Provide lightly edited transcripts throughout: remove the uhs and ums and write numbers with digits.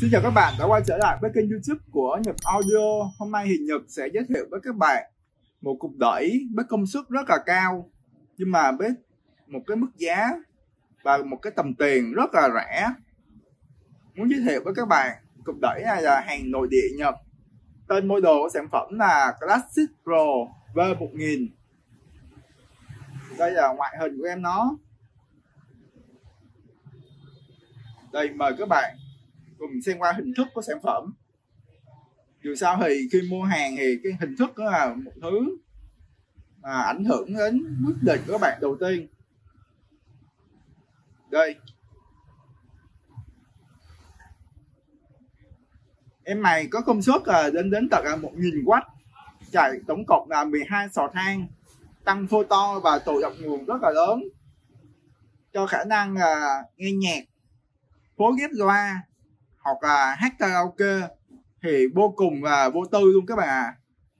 Xin chào các bạn đã quay trở lại với kênh YouTube của Nhật Audio. Hôm nay thì Nhật sẽ giới thiệu với các bạn một cục đẩy với công suất rất là cao, nhưng mà với một cái mức giá và một cái tầm tiền rất là rẻ. Muốn giới thiệu với các bạn, cục đẩy này là hàng nội địa Nhật. Tên model của sản phẩm là Classic Pro V1000. Đây là ngoại hình của em nó. Đây, mời các bạn cùng xem qua hình thức của sản phẩm. Dù sao thì khi mua hàng thì cái hình thức đó là một thứ ảnh hưởng đến quyết định của các bạn đầu tiên. Đây, em này có công suất đến tận 1000W, chạy tổng cộng là 12 sò than, tăng phô to và tổ dọc nguồn rất là lớn, cho khả năng nghe nhạc, phối ghép loa hoặc là hát karaoke thì vô cùng và vô tư luôn các bạn ạ.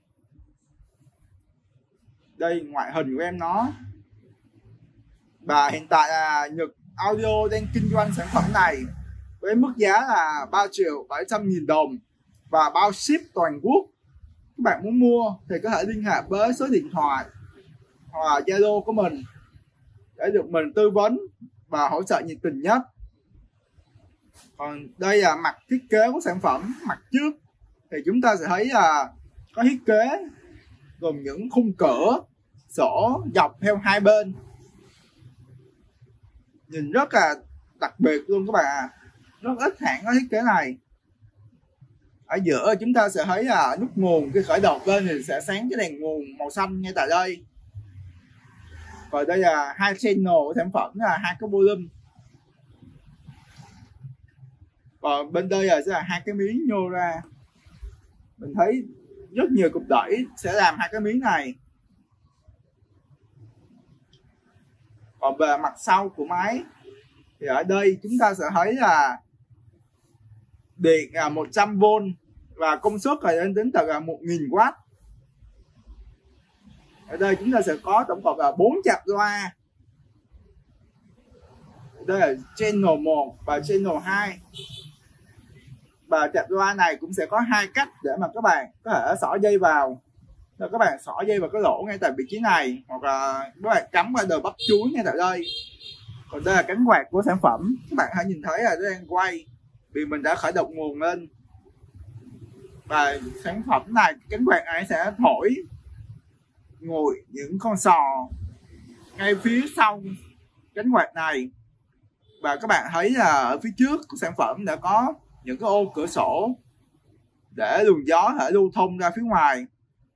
Đây ngoại hình của em nó. Và hiện tại là Nhật Audio đang kinh doanh sản phẩm này với mức giá là 3.700.000 đồng và bao ship toàn quốc. Các bạn muốn mua thì có thể liên hệ với số điện thoại hoặc là Zalo của mình để được mình tư vấn và hỗ trợ nhiệt tình nhất. Còn đây là mặt thiết kế của sản phẩm. Mặt trước thì chúng ta sẽ thấy là có thiết kế gồm những khung cửa sổ dọc theo hai bên, nhìn rất là đặc biệt luôn các bạn. Rất ít hãng có thiết kế này. Ở giữa chúng ta sẽ thấy là nút nguồn, khi khởi động lên thì sẽ sáng cái đèn nguồn màu xanh ngay tại đây. Và đây là hai channel của sản phẩm, là hai cái volume. Và bên đây là sẽ là hai cái miếng nhô ra. Mình thấy rất nhiều cục đẩy sẽ làm hai cái miếng này. Còn về mặt sau của máy thì ở đây chúng ta sẽ thấy là điện 100V và công suất là đến tận 1000W. Ở đây chúng ta sẽ có tổng cộng là 4 chặp loa. Đây là channel 1 và channel 2. Và chặp loa này cũng sẽ có hai cách để mà các bạn có thể xỏ dây vào. Rồi các bạn xỏ dây vào cái lỗ ngay tại vị trí này, hoặc là các bạn cắm qua đầu bắp chuối ngay tại đây. Còn đây là cánh quạt của sản phẩm. Các bạn hãy nhìn thấy là nó đang quay vì mình đã khởi động nguồn lên. Và sản phẩm này, cánh quạt này sẽ thổi ngồi những con sò ngay phía sau cánh quạt này. Và các bạn thấy là ở phía trước của sản phẩm đã có những cái ô cửa sổ để luồng gió có thể lưu thông ra phía ngoài.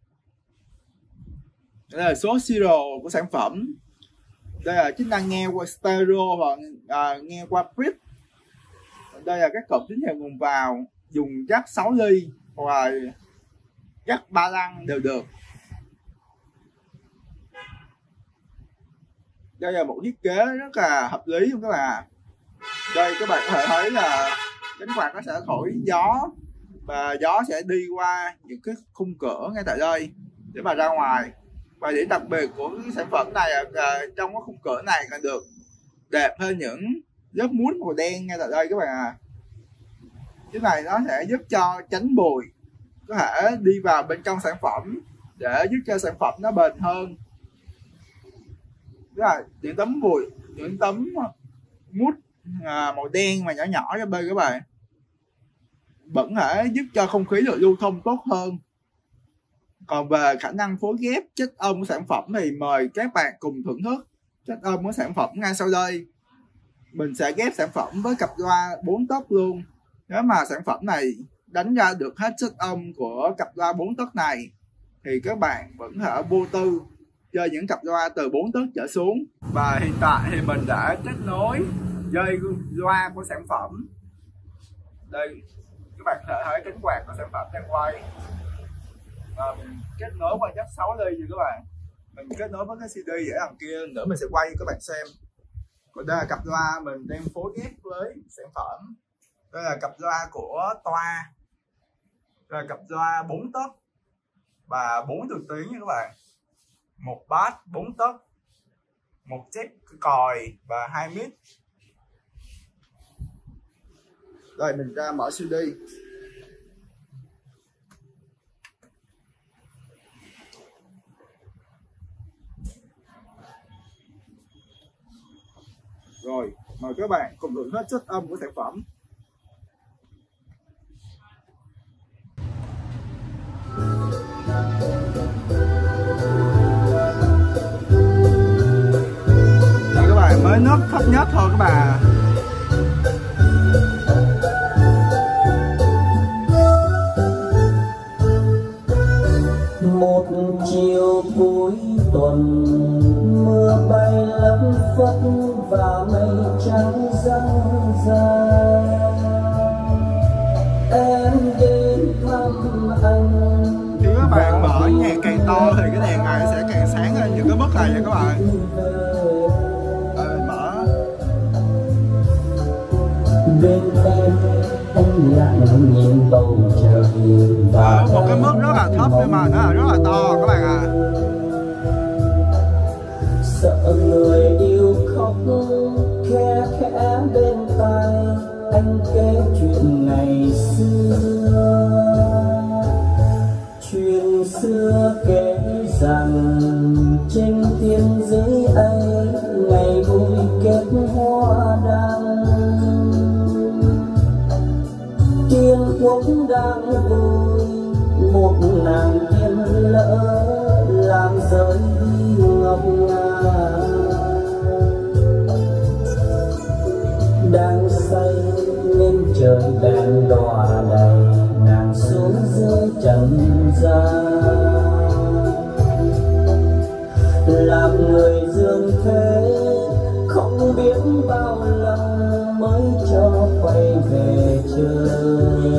Đây là số serial của sản phẩm. Đây là chức năng nghe qua stereo và nghe qua bridge. Đây là các cổng tín hiệu nguồn vào, dùng jack 6 ly hoặc là jack 3 lăng đều được. Đây là một thiết kế rất là hợp lý luôn các bạn. Đây các bạn có thể thấy là cánh quạt nó sẽ thổi gió và gió sẽ đi qua những cái khung cửa ngay tại đây để mà ra ngoài. Và điểm đặc biệt của cái sản phẩm này là trong cái khung cửa này là được đẹp hơn những lớp mút màu đen ngay tại đây các bạn ạ. Cái này nó sẽ giúp cho tránh bụi có thể đi vào bên trong sản phẩm để giúp cho sản phẩm nó bền hơn. Tức là những tấm bụi, những tấm mút màu đen mà nhỏ nhỏ cho bên các bạn vẫn thể giúp cho không khí được lưu thông tốt hơn. Còn về khả năng phối ghép chất âm của sản phẩm thì mời các bạn cùng thưởng thức chất âm của sản phẩm ngay sau đây. Mình sẽ ghép sản phẩm với cặp loa 4 tấc luôn. Nếu mà sản phẩm này đánh ra được hết chất âm của cặp loa 4 tấc này thì các bạn vẫn thể vô tư chơi những cặp loa từ 4 tấc trở xuống. Và hiện tại thì mình đã kết nối dây loa của sản phẩm. Đây, các bạn có thể thấy cánh quạt của sản phẩm đang quay. Và mình kết nối qua jack 6 ly như các bạn. Mình kết nối với cái CD ở đằng kia nữa, mình sẽ quay cho các bạn xem. Còn đây là cặp loa mình đang phối ghép với sản phẩm. Đây là cặp loa của toa. Đây là cặp loa 4 tấc và 4 từ tiếng nha các bạn. Một bass 4 tấc, một check còi và 2 mic. Rồi mình ra mở CD. Rồi, mời các bạn cùng thưởng thức chất âm của sản phẩm. Rồi các bạn, mới nốt thấp nhất thôi các bạn. Một chiều cuối tuần mưa bay lấp phất và mây trắng răng dài, em đến thăm anh. Khi các bạn mở nhạc càng to thì cái đèn này sẽ càng sáng lên những cái bức này nha các bạn. Mở bên em anh lặng nhìn bầu trời và một cái mức rất là thấp nhưng mà nó là rất là to các bạn à. sợ người yêu khóc khe khẽ bên tai anh kể chuyện ngày xưa. Chuyện xưa kể rằng trên thiên giới ấy ngày vui kết hoa đăng, tiên quốc đang vui một nàng tiên lỡ làm rơi đi ngọc ngà. Đang say nên trời đèn đọa đầy nàng xuống dưới trần gian, làm người dương thế không biết bao lâu mới cho quay về chơi.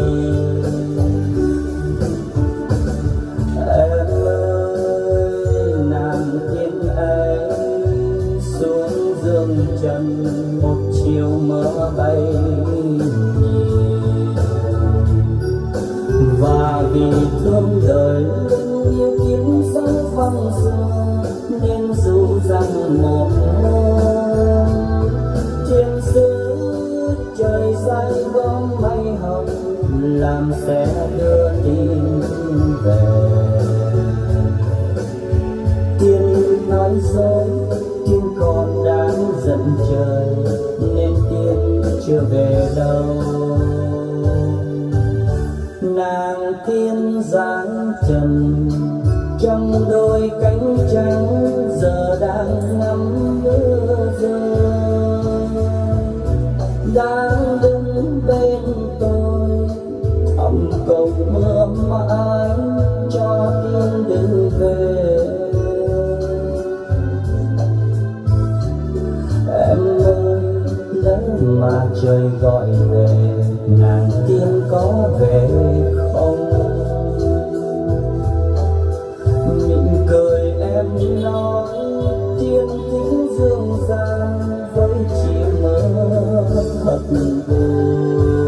Em ơi nàng tiên ấy xuống dương trần một chiều mưa bay nhiều, và vì thương đời yêu kiếm sống vắng xưa nên dù rằng một hôm thiên sứ trời say gom mây hồng làm sẽ đưa tin về. Tiên nói dối tiên còn đang giận trời nên tiên chưa về đâu. Nàng tiên dáng trần trong đôi cánh trắng giờ đang ngắm mưa rơi, đang đứng bên tôi ấm cầu mưa mãi cho tiên đừng về. Em ơi lỡ mà trời gọi về nàng tiên có về không? Mỉm cười em nói tiên tính dương gian với chị mơ thật buồn.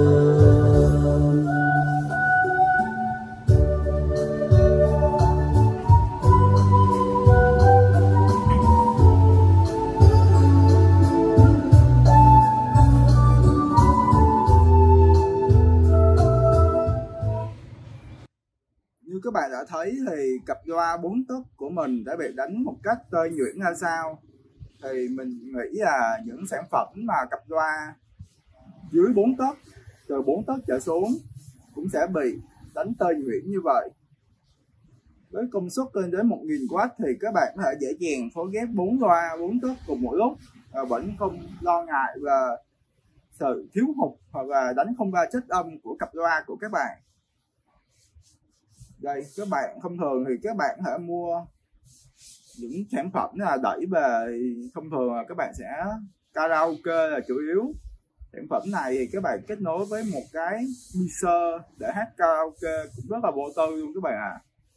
Các bạn đã thấy thì cặp loa 4 tấc của mình đã bị đánh một cách tơi nhuyễn ra sao. Thì mình nghĩ là những sản phẩm mà cặp loa dưới 4 tấc, từ 4 tấc trở xuống cũng sẽ bị đánh tơi nhuyễn như vậy. Với công suất lên đến 1000W thì các bạn có thể dễ dàng phối ghép 4 loa 4 tấc cùng một lúc và vẫn không lo ngại về sự thiếu hụt hoặc là đánh không ra chất âm của cặp loa của các bạn. Đây, các bạn thông thường thì các bạn có thể mua những sản phẩm là đẩy về, thông thường là các bạn sẽ karaoke là chủ yếu. Sản phẩm này thì các bạn kết nối với một cái mixer để hát karaoke cũng rất là vô tư luôn các bạn ạ.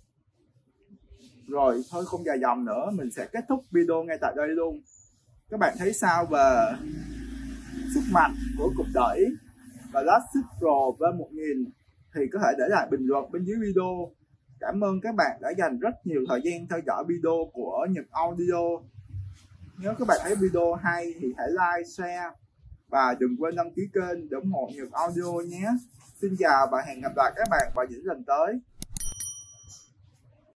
Rồi thôi không dài dòng nữa, mình sẽ kết thúc video ngay tại đây luôn. Các bạn thấy sao về sức mạnh của cục đẩy và Classic Pro V1000 thì có thể để lại bình luận bên dưới video. Cảm ơn các bạn đã dành rất nhiều thời gian theo dõi video của Nhật Audio. Nếu các bạn thấy video hay thì hãy like, share Và đừng quên đăng ký kênh để ủng hộ Nhật Audio nhé. Xin chào và hẹn gặp lại các bạn vào những lần tới.